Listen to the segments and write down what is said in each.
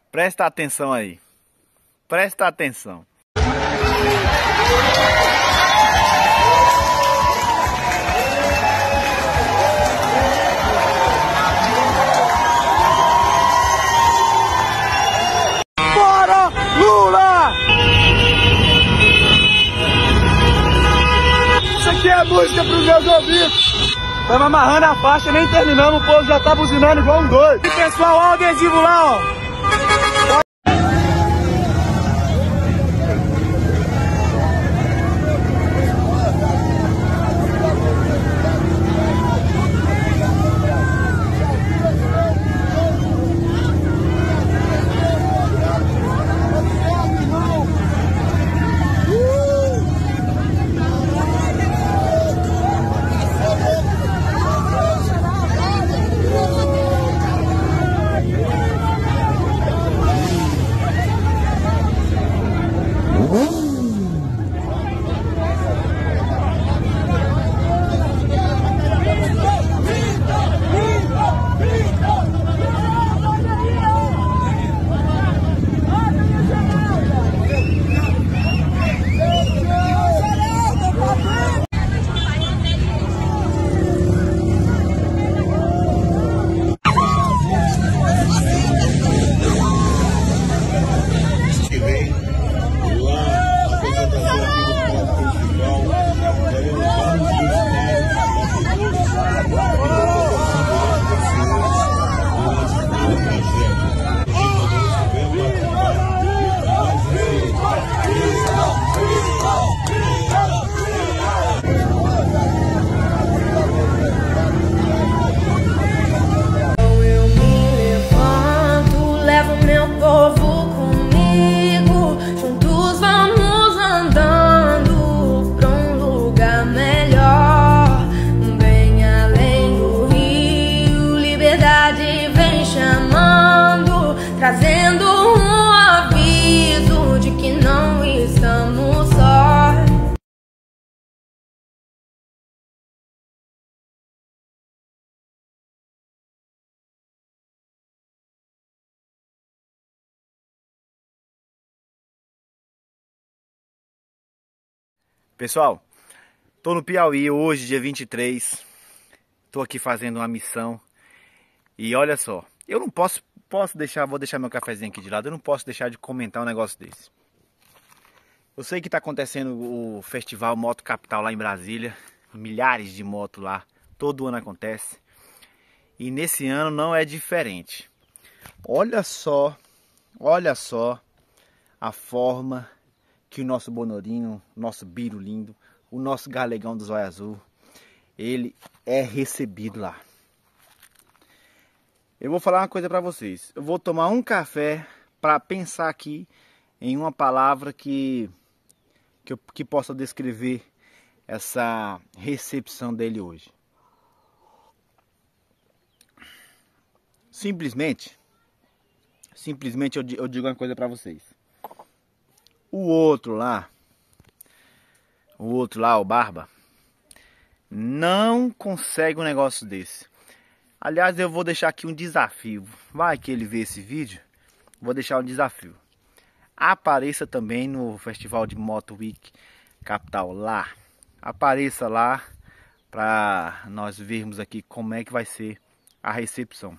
Presta atenção aí. Presta atenção. Bora, Lula! Isso aqui é música pros meus ouvidos. Estamos amarrando a faixa, nem terminamos, o povo já tá buzinando igual um doido. E pessoal, olha o adesivo lá, ó. Trazendo um aviso de que não estamos sós. Pessoal, tô no Piauí hoje, dia 23. Tô aqui fazendo uma missão. E olha só, eu não posso deixar, vou deixar meu cafezinho aqui de lado, eu não posso deixar de comentar um negócio desse. Eu sei que está acontecendo o festival Moto Capital lá em Brasília, milhares de motos lá, todo ano acontece. E nesse ano não é diferente. Olha só a forma que o nosso Bonorinho, nosso Biro lindo, o nosso Galegão do Zóio Azul, ele é recebido lá. Eu vou falar uma coisa para vocês. Eu vou tomar um café para pensar aqui em uma palavra que possa descrever essa recepção dele hoje. Simplesmente eu digo uma coisa para vocês. O outro lá, o Barba, não consegue um negócio desse. Aliás, eu vou deixar aqui um desafio. Vai que ele vê esse vídeo, vou deixar um desafio. Apareça também no Festival de Moto Week Capital lá. Apareça lá para nós vermos aqui como é que vai ser a recepção.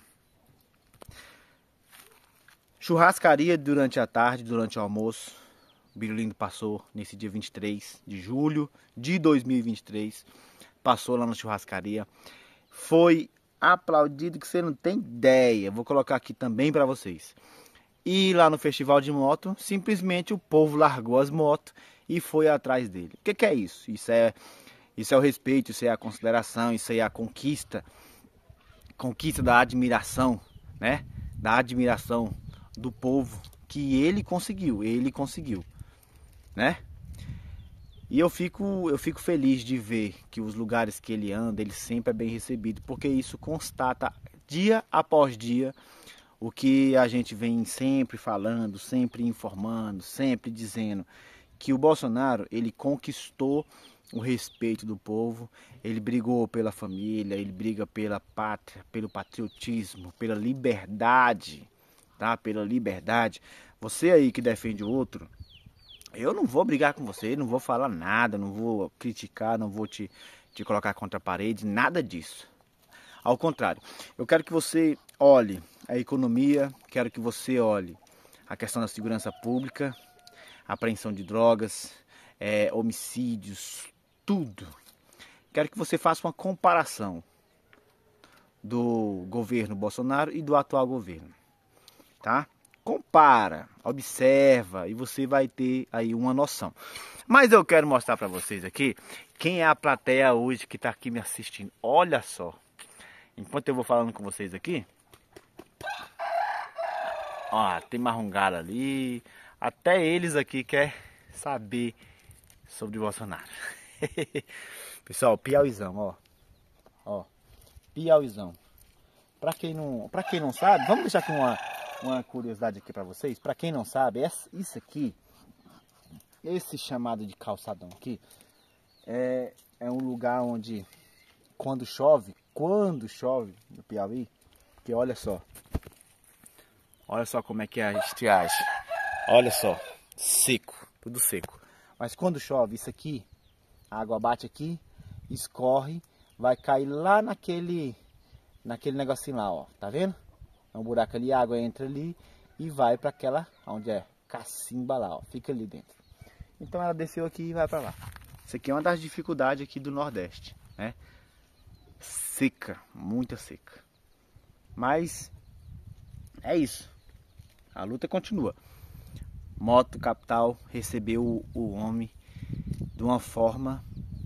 Churrascaria durante a tarde, durante o almoço. O Biro Lindo passou nesse dia 23 de julho de 2023. Passou lá na churrascaria. Foi aplaudido que você não tem ideia. Vou colocar aqui também para vocês. E lá no festival de moto, simplesmente o povo largou as motos e foi atrás dele. O que é isso? Isso é o respeito, isso é a consideração, isso é a conquista da admiração, né? Da admiração do povo que ele conseguiu, né? E eu fico feliz de ver que os lugares que ele anda, ele sempre é bem recebido, porque isso constata dia após dia o que a gente vem sempre falando, sempre informando, sempre dizendo que o Bolsonaro, ele conquistou o respeito do povo, ele brigou pela família, ele briga pela pátria, pelo patriotismo, pela liberdade tá? Pela liberdade. Você aí que defende o outro, eu não vou brigar com você, não vou falar nada, não vou criticar, não vou te colocar contra a parede, nada disso. Ao contrário, eu quero que você olhe a economia, quero que você olhe a questão da segurança pública, apreensão de drogas, homicídios, tudo. Quero que você faça uma comparação do governo Bolsonaro e do atual governo, tá? Compara, observa e você vai ter aí uma noção. Mas eu quero mostrar para vocês aqui quem é a plateia hoje que está aqui me assistindo. Olha só, enquanto eu vou falando com vocês aqui, ó, tem marungara ali, até eles aqui querem saber sobre o Bolsonaro. Pessoal, Piauizão, ó, Piauizão. Para quem não sabe, vamos deixar aqui uma curiosidade aqui para vocês. Para quem não sabe, isso aqui, esse chamado de calçadão aqui, é um lugar onde quando chove no Piauí, porque olha só como é que é a estiagem, olha só, seco, tudo seco. Mas quando chove, isso aqui, a água bate aqui, escorre, vai cair lá naquele negocinho lá, ó, tá vendo? É um buraco ali, a água entra ali e vai para aquela, onde é cacimba lá, ó, fica ali dentro. Então ela desceu aqui e vai para lá. Isso aqui é uma das dificuldades aqui do Nordeste, né? Seca, muita seca. Mas é isso. A luta continua. Moto Capital recebeu o homem de uma forma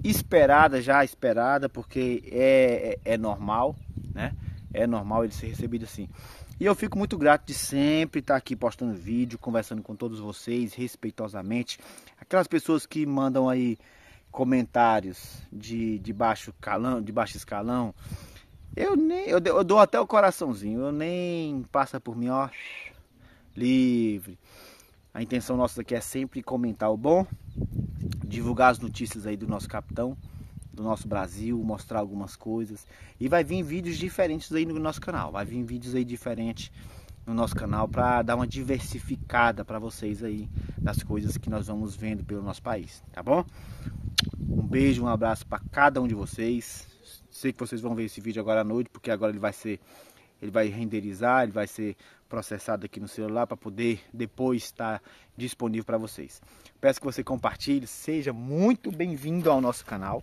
esperada, porque é normal, né? É normal ele ser recebido assim. E eu fico muito grato de sempre estar aqui postando vídeo, conversando com todos vocês, respeitosamente. Aquelas pessoas que mandam aí comentários de baixo escalão, eu dou até o coraçãozinho, eu nem passa por mim, ó, livre. A intenção nossa aqui é sempre comentar o bom, divulgar as notícias aí do nosso capitão, do nosso Brasil, mostrar algumas coisas. E vai vir vídeos diferentes aí no nosso canal. Vai vir vídeos aí diferentes no nosso canal para dar uma diversificada para vocês aí das coisas que nós vamos vendo pelo nosso país, tá bom? Um beijo, um abraço para cada um de vocês. Sei que vocês vão ver esse vídeo agora à noite, porque agora ele vai renderizar, ele vai ser processado aqui no celular para poder depois estar disponível para vocês. Peço que você compartilhe, seja muito bem-vindo ao nosso canal.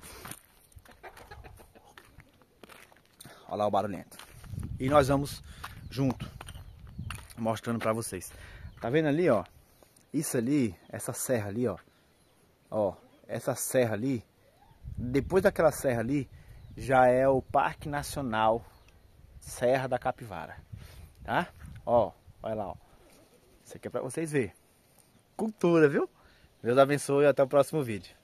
Olha lá o barulhento. E nós vamos junto, mostrando para vocês. Tá vendo ali, ó? Isso ali, essa serra ali, ó. Ó, essa serra ali, depois daquela serra ali, já é o Parque Nacional Serra da Capivara, tá? Ó, olha lá, ó. Isso aqui é para vocês verem. Cultura, viu? Deus abençoe e até o próximo vídeo.